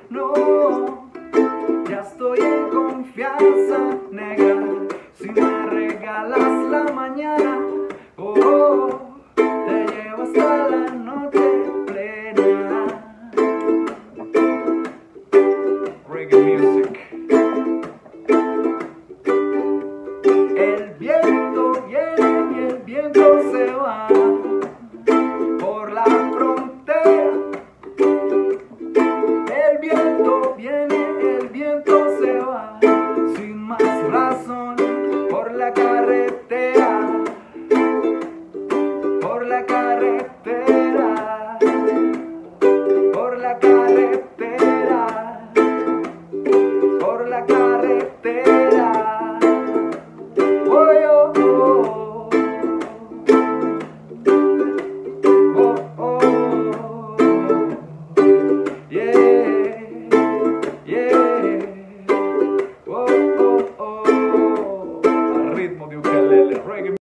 No, ya estoy en confianza, negra. Si me regalas la mañana, oh, te llevo hasta la noche plena. Reggae music. El viento viene y el viento se va por la frontera. El viento viene, el viento se va sin más razón por la carretera, por la carretera.